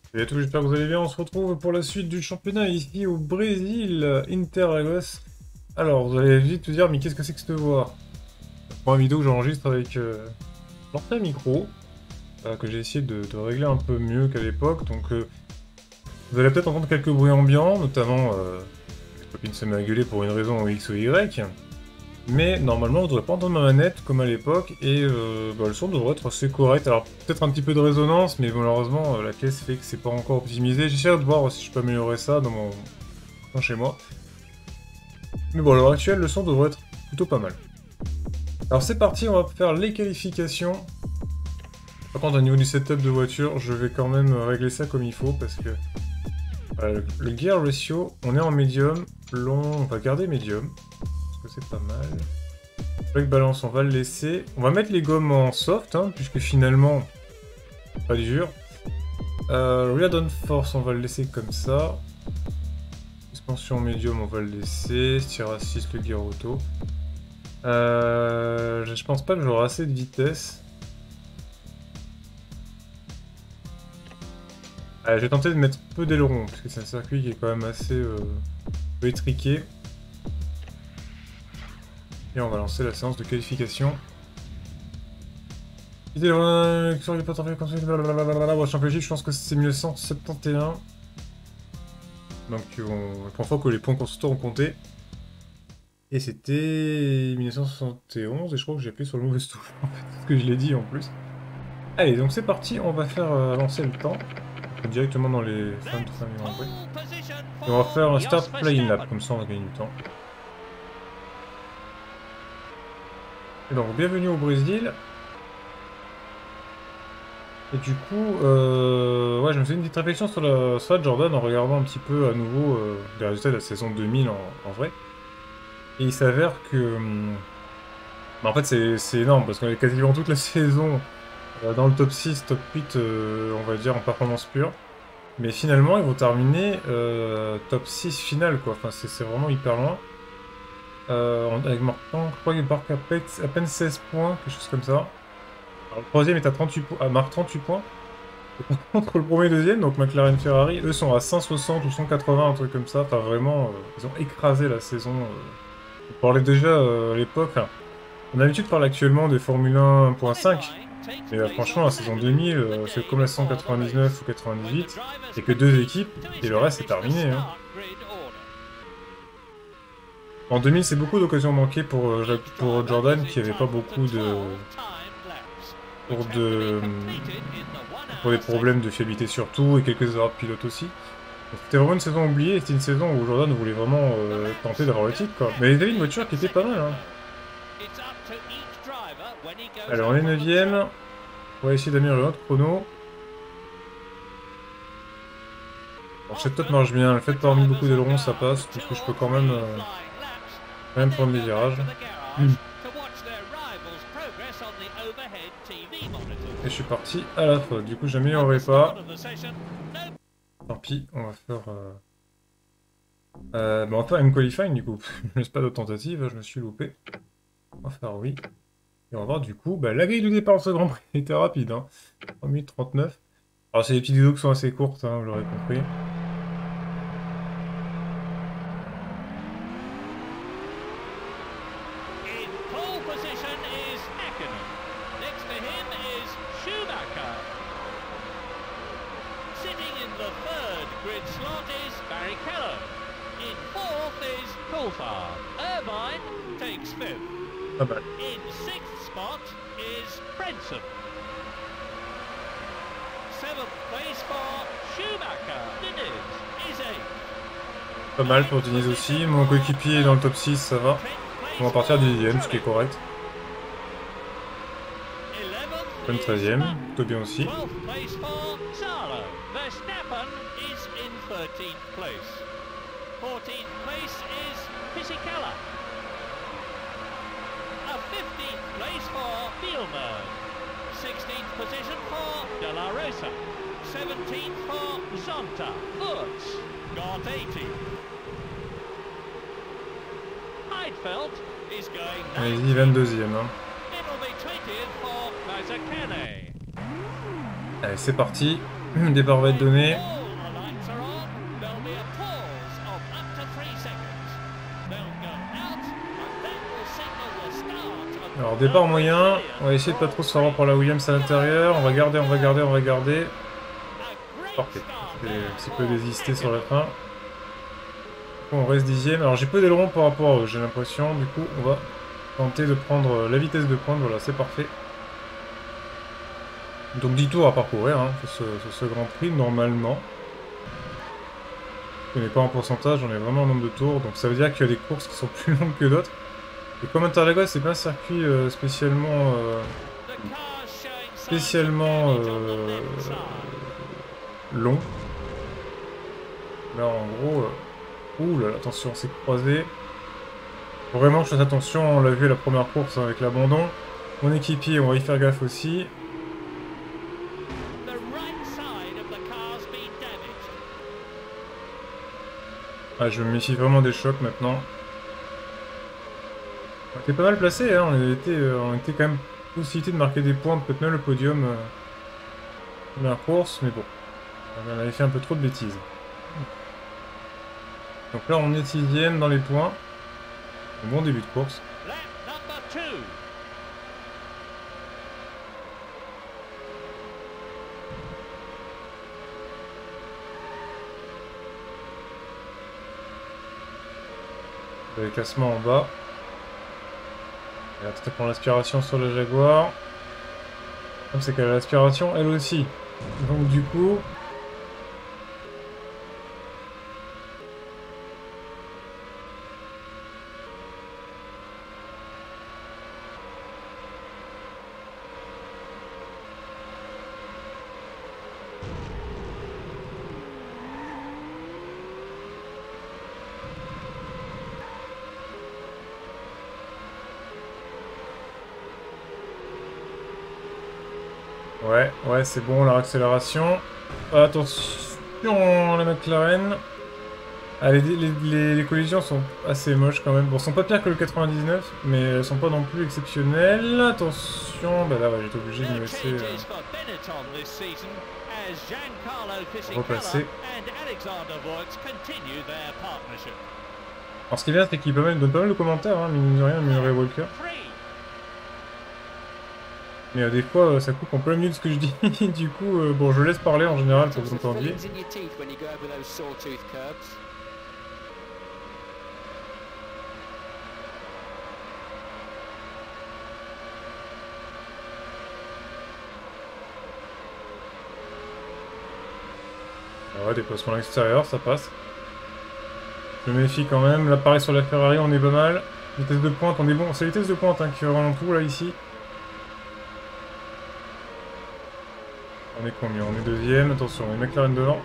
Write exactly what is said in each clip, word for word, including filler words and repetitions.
Salut à tous, j'espère que vous allez bien. On se retrouve pour la suite du championnat ici au Brésil, Interlagos. Alors, vous allez vite vous dire, mais qu'est-ce que c'est que cette voix? Pour une vidéo que j'enregistre avec euh, l'ancien micro, euh, que j'ai essayé de, de régler un peu mieux qu'à l'époque. Donc, euh, vous allez peut-être entendre quelques bruits ambiants, notamment euh, ma copine se met à gueuler pour une raison X ou Y. Mais normalement, on ne devrait pas entendre ma manette comme à l'époque, et euh, bah, le son devrait être assez correct. Alors, peut-être un petit peu de résonance, mais malheureusement, euh, la caisse fait que c'est pas encore optimisé. J'essaie de voir si je peux améliorer ça dans mon... dans chez moi. Mais bon, à l'heure actuelle, le son devrait être plutôt pas mal. Alors c'est parti, on va faire les qualifications. Par contre, au niveau du setup de voiture, je vais quand même régler ça comme il faut, parce que euh, le gear ratio, on est en médium, long, on va garder médium, parce que c'est pas mal. Brake balance, on va le laisser. On va mettre les gommes en soft, hein, puisque finalement, pas dur. Euh, Rear downforce, on va le laisser comme ça. Suspension médium, on va le laisser. Steer assist, le gear auto. Euh, je pense pas que j'aurai assez de vitesse. Allez, je vais tenter de mettre peu d'aileron, parce que c'est un circuit qui est quand même assez euh, peu étriqué. Et on va lancer la séance de qualification. Championship, je pense que c'est mille neuf cent soixante et onze. Donc on... la première fois que les points constructeurs ont compté. Et c'était mille neuf cent soixante et onze, et je crois que j'ai appuyé sur le mauvais touche, en fait, parce que je l'ai dit en plus. Allez, donc c'est parti, on va faire euh, avancer le temps. Directement dans les fins de fin du Grand Prix. Et on va faire un start play-in lap, comme ça on va gagner du temps. Et donc, bienvenue au Brésil. Et du coup, euh, ouais, je me suis fait une petite réflexion sur la, sur la Jordan en regardant un petit peu à nouveau euh, les résultats de la saison deux mille en, en vrai. Et il s'avère que... Hum, bah, en fait, c'est énorme, parce qu'on est quasiment toute la saison euh, dans le top six, top huit, euh, on va dire, en performance pure. Mais finalement, ils vont terminer euh, top six final, quoi. Enfin, c'est vraiment hyper loin. Euh, avec Marquant, je crois qu'il marque à peine, à peine seize points, quelque chose comme ça. Alors, le troisième est à trente-huit points, ah, marque trente-huit points. Entre le premier et le deuxième, donc McLaren Ferrari, eux sont à cent soixante ou cent quatre-vingts, un truc comme ça. Enfin, vraiment, euh, ils ont écrasé la saison. Euh. On parlait déjà euh, à l'époque. Enfin, on a l'habitude de parler actuellement des Formule un un point cinq. Mais euh, franchement, la saison deux mille, euh, c'est comme la saison quatre-vingt-dix-neuf ou quatre-vingt-dix-huit, c'est que deux équipes, et le reste c'est terminé. Hein. En deux mille, c'est beaucoup d'occasions manquées pour, euh, pour Jordan, qui avait pas beaucoup de... pour de... pour des problèmes de fiabilité surtout, et quelques erreurs de pilote aussi. C'était vraiment une saison oubliée, c'était une saison où Jordan voulait vraiment euh, tenter d'avoir le titre, quoi. Mais il avait une voiture qui était pas mal, hein. Alors on est neuvième. On va essayer d'améliorer notre chrono. Alors, cette top marche bien, le fait de pas avoir mis beaucoup d'ailerons ça passe, parce que je peux quand même, euh, quand même prendre des virages. Mmh. Et je suis parti à la faute, du coup j'améliorerai pas. Tant pis, on va faire... Euh... Euh, bah on va faire une qualifying du coup, je ne laisse pas d'autres tentatives, je me suis loupé. On va faire oui. Et on va voir du coup, bah, la grille de départ de ce Grand Prix était rapide, hein. trois minutes trente-neuf. Alors c'est des petites vidéos qui sont assez courtes, hein, vous l'aurez compris. Pas mal. Pas mal pour Denise aussi. Mon coéquipier est dans le top six, ça va. On va partir du dixième, ce qui est correct. Bonne treizième, plutôt bien aussi. sixteenth position for De La Rosa. seventeenth for Zonta. Woods got eighty. Heidfeld is going Allez-y, vingt-deuxième. Hein. It'll be twentieth for Mazzacane. Allez, c'est parti. Le départ va être donné. All the lights are on. There'll be a pause of up to three seconds. They'll go out, and that will signal the start of Alors the départ moyen, Brazilian on va essayer de pas trop se faire Grand avoir par la Williams à l'intérieur. On va garder, on va garder, on va garder. Prix. A great Parfait. start J'ai there un petit peu for désisté sur la Hakkinen. fin. On reste dixième. Alors j'ai peu d'aileron par rapport à eux, j'ai l'impression. Du coup, on va tenter de prendre la vitesse de pointe. Voilà, c'est parfait. Donc dix tours à parcourir hein, sur, ce, sur ce Grand Prix, normalement. Je connais pas en pourcentage, on est vraiment en nombre de tours. Donc ça veut dire qu'il y a des courses qui sont plus longues que d'autres. Et comme Interlagos, c'est pas un circuit euh, spécialement... Euh, The car's showing signs of spécialement damage on the euh, left side. long. Là en gros... Euh, ouh là là, attention, c'est croisé. Faut vraiment que je fasse attention, on l'a vu à la première course avec l'abandon. Mon équipier, on va y faire gaffe aussi. The right side of the car's been damaged. Ah, je me méfie vraiment des chocs maintenant. On était pas mal placé, hein. On était, euh, on était quand même possibilité de marquer des points, peut-être même le podium euh, de la course, mais bon. On avait fait un peu trop de bêtises. Donc là, on est sixième dans les points. Un bon début de course. Lap number two. Le classement en bas. Elle va peut-être prendre l'aspiration sur le Jaguar. Le problème, c'est qu'elle a l'aspiration elle aussi. Donc du coup... Ouais, ouais, c'est bon, la réaccélération. Attention, la McLaren. Ah, les, les, les- les collisions sont assez moches quand même. Bon, elles sont pas pires que le quatre-vingt-dix-neuf, mais elles sont pas non plus exceptionnelles. Attention, bah là, ouais, j'étais obligé de me No laisser euh, changes for Benetton this season as Giancarlo Fisichella repasser. and Alexander Wurz continue their partnership. Alors, ce qui est bien, c'est qu'il donne pas mal de commentaires, hein, mine de rien, Murray Walker. Three. Mais euh, des fois, euh, ça coupe en plein milieu de ce que je dis. Du coup, euh, bon, je laisse parler en général pour que vous entendiez. in your teeth when you go over those sawtooth curbs. Ah ouais, déplacement à l'extérieur, ça passe. Je me méfie quand même. Là, pareil sur la Ferrari, on est pas mal. Vitesse de pointe, on est bon. C'est la vitesse de pointe hein, qui rend tout là, ici. On est combien? On est deuxième. Attention, on est McLaren devant.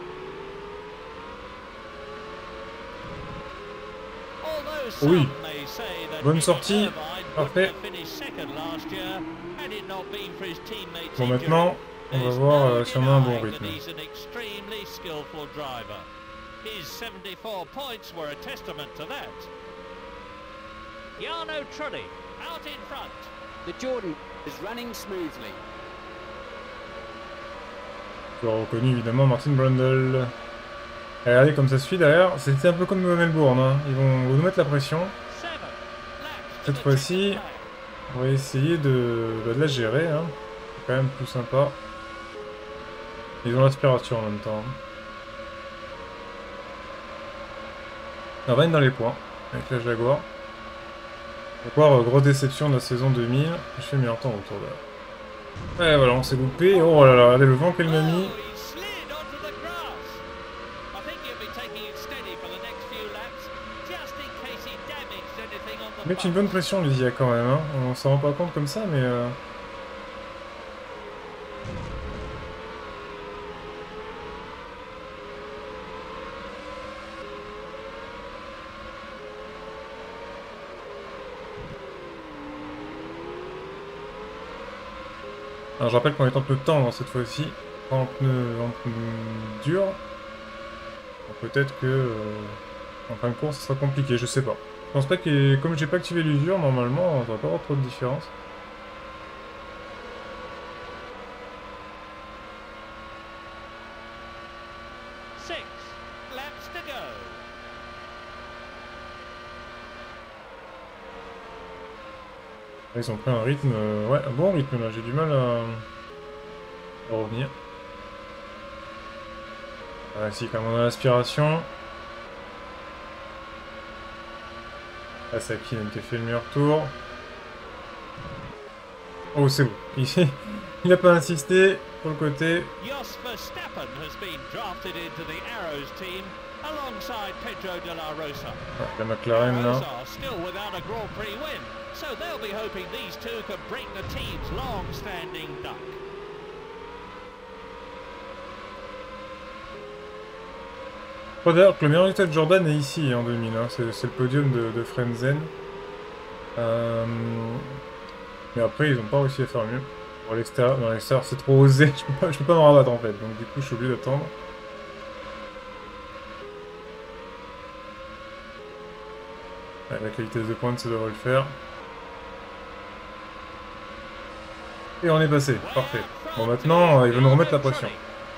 Although some Oui. may say that Bonne Nicky sortie. Irvine wouldn't Parfait. have finished second last year had it not been for his teammates' Bon, injury. maintenant, on va There's voir no euh, si on a un bon denying rythme. that he's an extremely skillful driver. His seventy-four points were a testament to that. Jarno Trulli out in front. The Jordan is running smoothly. Tu as reconnu évidemment Martin Brundle. Et regardez comme ça suit derrière. C'était un peu comme Melbourne. Hein. Ils vont nous mettre la pression. Seven laps to Cette the fois-ci, checkered flag. on va essayer de, bah, de la gérer. Hein. C'est quand même plus sympa. Ils ont l'aspiration en même temps. On va être dans les points avec la Jaguar. Jaguar, euh, grosse déception de la saison deux mille. Je fais meilleur temps autour de là. Ouais, voilà, on s'est loupé. Oh là là, regardez le vent qu'elle m'a mis. Oh, he slid onto the grass. I think he'll be taking it steady for the next few laps, just in case he damaged anything on the Mettre une bump. bonne pression, Lydia, quand même. Hein. On s'en rend pas compte comme ça, mais... Euh... Alors, je rappelle qu'on est en pneu tendre cette fois-ci, pas en pneu, en pneu dur. Donc, peut-être que euh, en fin de course, ça sera compliqué, je sais pas. Je pense pas que, comme j'ai pas activé l'usure, normalement, on devrait pas avoir trop de différence. Ils ont pris un rythme, euh, ouais, un bon rythme là, j'ai du mal à, à revenir. Ah si, quand même on a l'aspiration. Là, c'est Hakkinen qui a fait le meilleur tour. Oh, c'est bon. Il, il a pas insisté pour le côté. Jos Verstappen has been drafted into the Arrows team alongside Pedro de la Rosa. Ouais, la McLaren là. Arrows are still without a Grand Prix win, so they'll be hoping these two can break the team's long-standing duck. Je crois d'ailleurs que le meilleur résultat de Jordan est ici en deux mille, hein. C'est le podium de, de Frenzen. Euh... Mais après, ils n'ont pas réussi à faire mieux. Pour l'extérieur, dans l'extérieur, c'est trop osé. Je peux pas, je peux pas m'en rabattre en fait. Donc du coup, je suis obligé d'attendre. Ouais, la qualité de pointe, ça devrait le faire. Et on est passé. Parfait. Bon, maintenant, ils vont nous remettre la pression.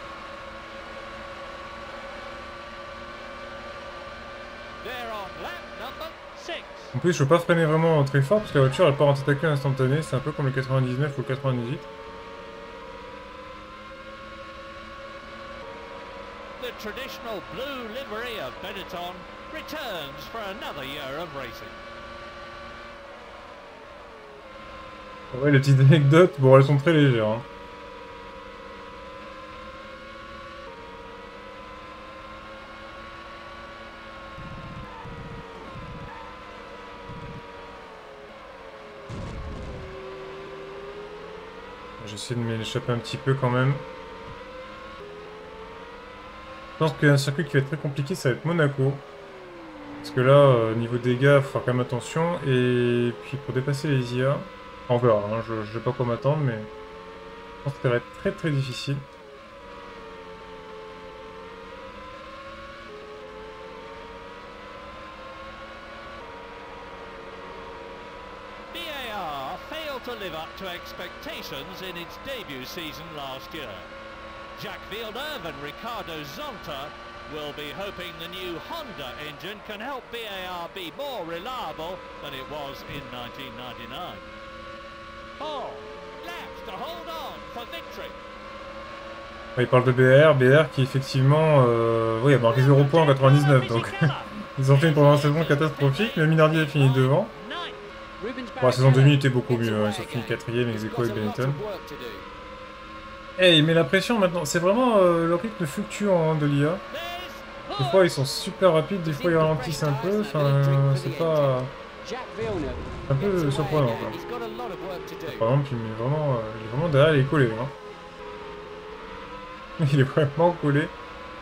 En plus, je peux pas freiner vraiment très fort parce que la voiture elle part en tête à queue instantané. C'est un peu comme le quatre-vingt-dix-neuf ou le quatre-vingt-dix-huit. The traditional blue livery of Benetton returns for another year of racing. Ouais, les petites anecdotes, bon, elles sont très légères. Hein. J'essaie de m'échapper un petit peu quand même. Je pense qu'un circuit qui va être très compliqué, ça va être Monaco. Parce que là, euh, niveau dégâts, il faut faire quand même attention. Et puis pour dépasser les I A, on verra, hein, je ne sais pas quoi m'attendre, mais je pense que ça va être très très difficile. B A R failed to live up to expectations in its debut season last year. Jacques Villeneuve and Ricardo Zonta will be hoping the new Honda engine can help B A R be more reliable than it was in nineteen ninety-nine. Four laps to hold on for victory. Il parle de B A R, B A R qui effectivement euh, oui, a marqué zéro points en quatre-vingt-dix-neuf, donc ils ont fait une première saison catastrophique, mais Minardi a fini devant. Bon, la saison deux mille était beaucoup mieux, hein. Ils ont fini quatrième ex aequo avec Benetton. Hey, il met la pression maintenant, c'est vraiment euh, le rythme fluctuant hein, de l'I A. Des fois ils sont super rapides, des fois ils ralentissent un peu, enfin c'est pas... un peu surprenant quoi. Par exemple il met vraiment, euh, il est vraiment derrière, il est collé hein. Il est vraiment collé.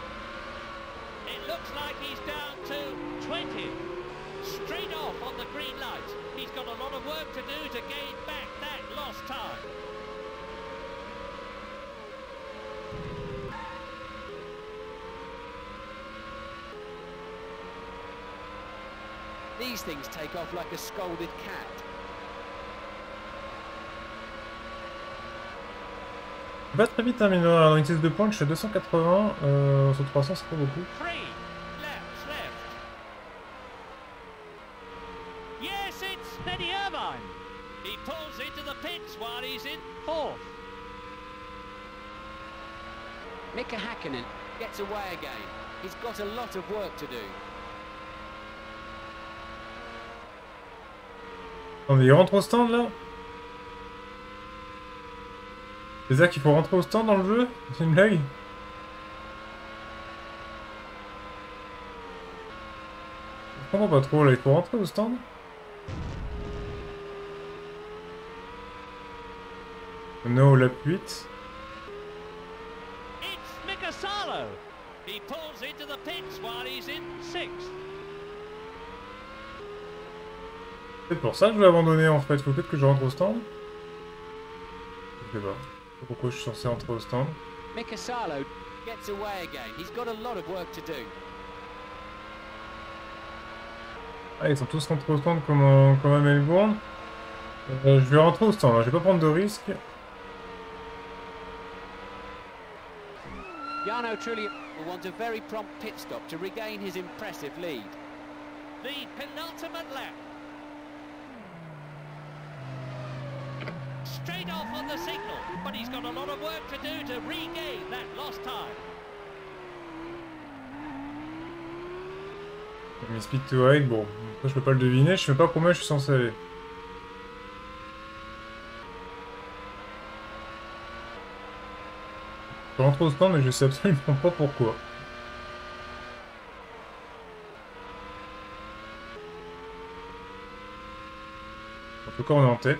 These things take off like a scolded cat. Pas très vite, hein, mais dans une vitesse de pointe, je suis à deux cent quatre-vingts, euh, sur trois cents, c'est pas beaucoup. Yes, it's Eddie Irvine. He pulls into the pits while he's in fourth. Mika Hakkinen gets away again. He's got a lot of work to do. Attendez, il rentre au stand là? C'est ça qu'il faut rentrer au stand dans le jeu? C'est une blague? Je comprends pas trop là, il faut rentrer au stand? No, lap huit. It's Mika Salo. He pulls into the pits while he's in sixth. C'est pour ça que je vais abandonner en fait, faut peut-être que je rentre au stand. Je sais pas. Pourquoi je suis censé entrer au stand? Mika Salo gets away again. He's got a lot of work to do. Ah, ils sont tous rentrés au stand comme, euh, comme à Melbourne. Euh, je vais rentrer au stand, hein. Je vais pas prendre de risques. Jarno Trulli will want a very prompt pit stop to regain his impressive lead. The penultimate lap. Straight off on the signal, but he's got a lot of work to do to regain that lost time. Mais speed to hide, bon, ça je peux pas le deviner, je sais pas combien je suis censé aller. Je rentre au stand mais je sais absolument pas pourquoi. En tout cas on est en tête.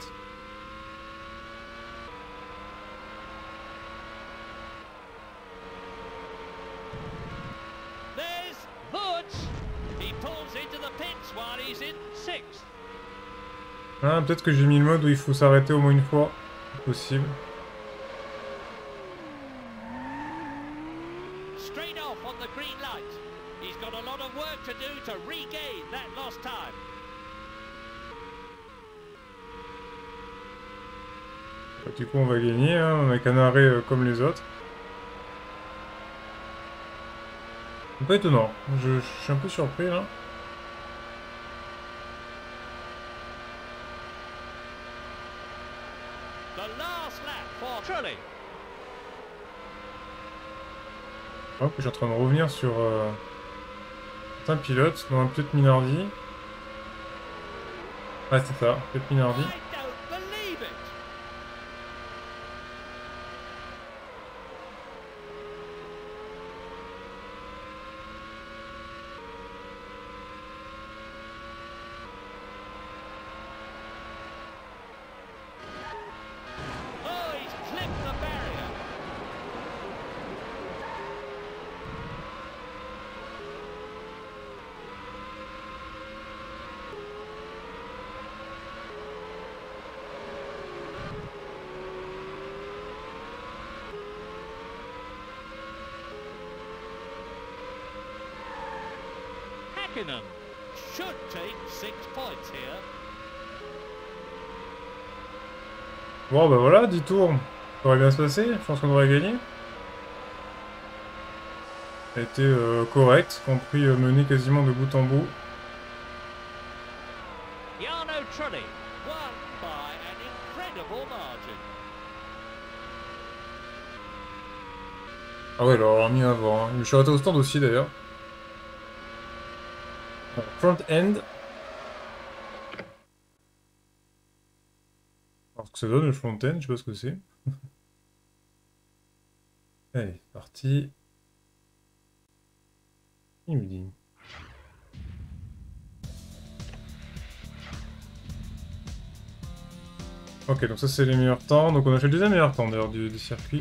Ah, peut-être que j'ai mis le mode où il faut s'arrêter au moins une fois. C'est possible. Straight off on the green light. He's got a lot of work to do to regain that lost time. Du coup, on va gagner, hein, avec un arrêt euh, comme les autres. C'est pas étonnant. Je, je suis un peu surpris là. Hop, je suis en train de revenir sur euh, un pilote, dans un pilote Minardi. Ouais, c'est ça, pilote Minardi. Should take six points here. Bon bah voilà, dix tours, ça aurait bien se passer, je pense qu'on aurait gagné. Ça a été euh, correct, compris euh, mené quasiment de bout en bout. Jarno Trulli won by an incredible margin. Ah ouais, alors on mis avant, hein. Je suis arrêté au stand aussi d'ailleurs. Front end. Alors ce que ça donne le front end, je sais pas ce que c'est. Allez, parti. Il me dit. Ok, donc ça c'est les meilleurs temps. Donc on a fait le deuxième meilleur temps d'ailleurs du, du circuit.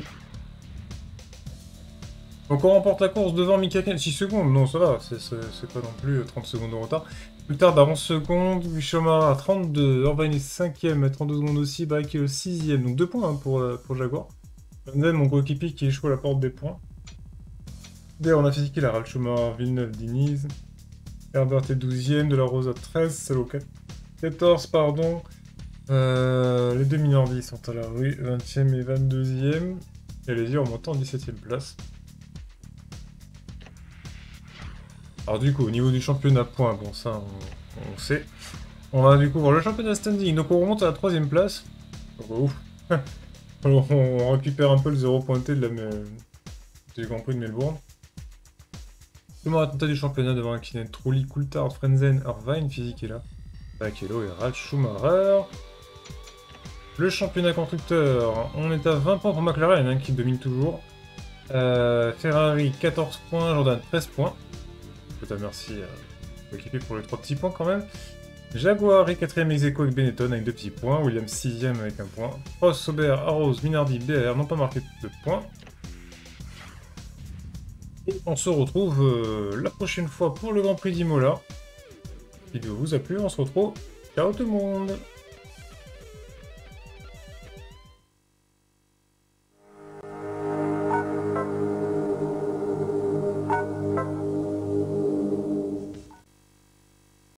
Donc on remporte la course devant Mika Hakkinen, six secondes, non ça va, c'est pas non plus trente secondes de retard. Plus tard à onze secondes, Schumacher à trente-deux, Irvine est cinquième à trente-deux secondes aussi, Bike est le sixième, donc deux points hein, pour, pour Jaguar. Van mon coéquipier qui échoue à la porte des points. D'ailleurs on a physiqué la Ralf Schumacher, Villeneuve, Diniz. Herbert est douzième, De La Rosa treize, Salo quatorze, pardon. Euh, les deux Minardi sont à la rue, vingtième et vingt-deuxième. Et les yeux remontant en dix-septième place. Alors du coup, au niveau du championnat points, bon ça on, on sait. On va du coup voir le championnat standing, donc on remonte à la troisième place. Oh, ouf. Alors on récupère un peu le zéro pointé de la, du Grand Prix de Melbourne. Le moment attentat du championnat devant Hakkinen, Trulli, Coulthard, Frentzen, Irvine, physique est là. Paquello et Ralf Schumacher. Le championnat constructeur, on est à vingt points pour McLaren hein, qui domine toujours. Euh, Ferrari quatorze points, Jordan treize points. Je te remercie euh, l'équipe pour les trois petits points quand même. Jaguar est quatrième ex aequo avec Benetton avec deux petits points. Williams sixième avec un point. Prost, Sauber, Arrows, Minardi, B R n'ont pas marqué de points. Et on se retrouve euh, la prochaine fois pour le Grand Prix d'Imola. Si la vidéo vous a plu, on se retrouve. Ciao tout le monde!